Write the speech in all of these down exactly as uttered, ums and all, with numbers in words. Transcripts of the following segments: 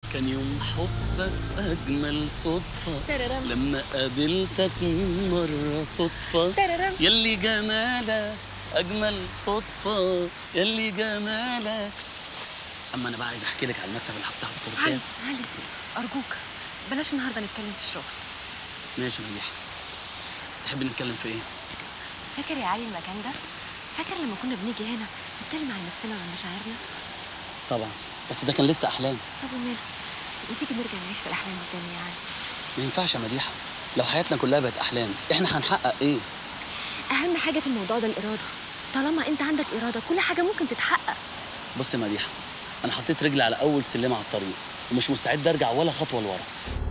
كان يوم حبك أجمل صدفة تررم. لما قابلتك مرة صدفة تررم. يلي جمالك أجمل صدفة يلي جمالك. أما أنا بقى عايز أحكي لك على المكتب اللي هفتحه في تركيا. علي علي أرجوك بلاش النهارده نتكلم في الشغل. ماشي يا مديحة، تحبي نتكلم في إيه؟ فاكر يا علي المكان ده؟ فاكر لما كنا بنيجي هنا نتكلم عن نفسنا وعن مشاعرنا؟ طبعا، بس ده كان لسه أحلام. طب وماله؟ وتيجي نرجع نعيش في الأحلام دي تاني يا علي. ما ينفعش يا مديحة، لو حياتنا كلها بقت أحلام إحنا هنحقق إيه؟ أهم حاجة في الموضوع ده الإرادة. طالما أنت عندك إرادة كل حاجة ممكن تتحقق. بص يا مديحة، أنا حطيت رجلي على أول سلمة على الطريق ومش مستعد أرجع ولا خطوة لورا.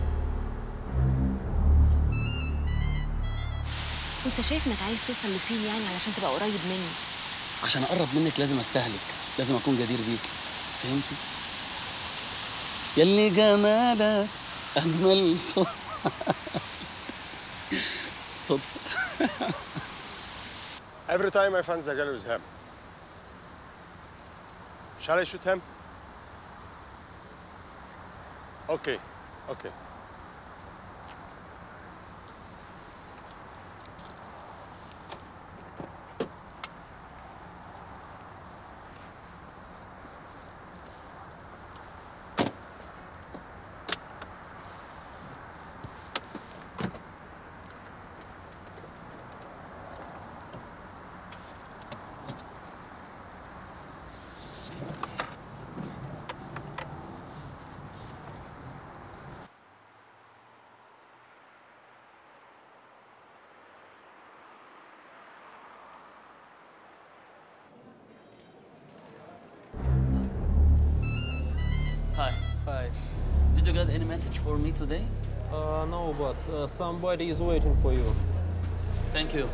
أنت شايف إنك عايز توصل لفين يعني علشان تبقى قريب مني؟ عشان أقرب منك لازم أستهلك، لازم أكون جدير بيكي، فهمتي؟ يلي جمالك أجمل صدفة صدفة. Every time I find the girl with him. Shall I shoot him? Okay, okay. Hi. Hi. Did you get any message for me today? Uh, no, but uh, somebody is waiting for you. Thank you.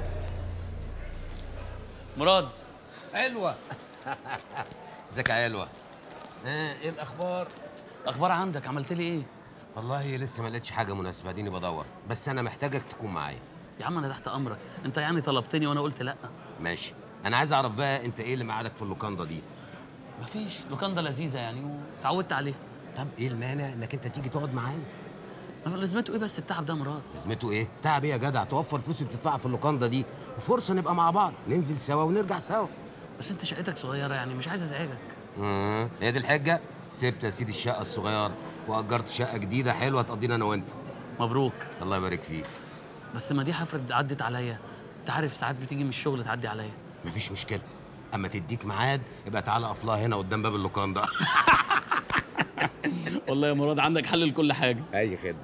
مراد. علوة. ازيك يا علوة؟ ها ايه الاخبار؟ أخبار عندك، عملت لي إيه؟ والله لسه ما لقيتش حاجة مناسبة، اديني بدور، بس أنا محتاجك تكون معايا. يا عم أنا تحت أمرك، أنت يعني طلبتني وأنا قلت لأ. ماشي، أنا عايز أعرف بقى أنت إيه اللي مقعدك في اللوكاندا دي؟ مفيش، لوكاندا لذيذة يعني وتعودت عليها. طب إيه المانع إنك أنت تيجي تقعد معايا؟ لازمته إيه بس التعب ده يا مراد؟ لازمته إيه؟ تعب إيه يا جدع؟ توفر فلوس اللي بتدفعها في اللوكاندا دي وفرصة نبقى مع بعض، ننزل سوا ونرجع سوا. بس أنت شقتك صغيرة يعني مش عايز أزعجك. امم هي دي الحجة؟ سبت يا سيدي الشقة الصغيرة وأجرت شقة جديدة حلوة تقضينا أنا وأنت. مبروك. الله يبارك فيك. بس مديحة افرض عدت عليا، انت عارف ساعات بتيجي من الشغل تعدي عليا. مفيش مشكلة، أما تديك ميعاد يبقى تعالى قفلها هنا قدام باب اللوكاندا. والله يا مراد عندك حل لكل حاجة. أي خدمة.